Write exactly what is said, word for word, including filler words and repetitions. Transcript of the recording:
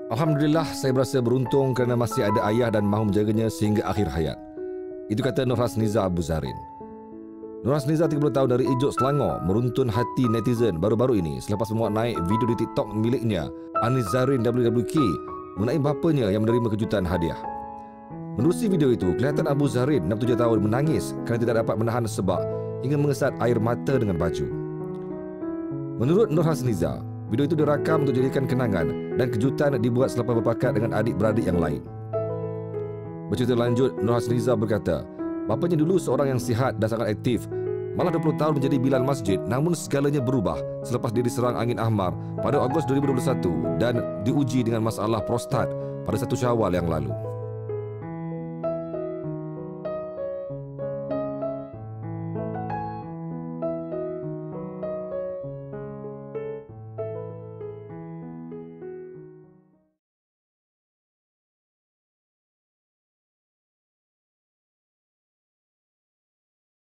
Alhamdulillah, saya berasa beruntung kerana masih ada ayah dan mahu menjaganya sehingga akhir hayat. Itu kata Nur Hasniza Abu Zarin. Nur Hasniza, tiga puluh tahun dari Ijuk, Selangor, meruntun hati netizen baru-baru ini selepas memuat naik video di TikTok miliknya, Anis Zarin W W K, mengenai bapanya yang menerima kejutan hadiah. Menerusi video itu, kelihatan Abu Zarin, enam puluh tujuh tahun, menangis kerana tidak dapat menahan sebab hingga mengesat air mata dengan baju. Menurut Nur Hasniza, video itu dirakam untuk dijadikan kenangan dan kejutan dibuat selepas berpakat dengan adik-beradik yang lain. Bercerita lanjut, Nur Hasniza berkata, bapanya dulu seorang yang sihat dan sangat aktif, malah dua puluh tahun menjadi bilal masjid, namun segalanya berubah selepas dia diserang angin ahmar pada Ogos dua ribu dua puluh satu dan diuji dengan masalah prostat pada satu Syawal yang lalu.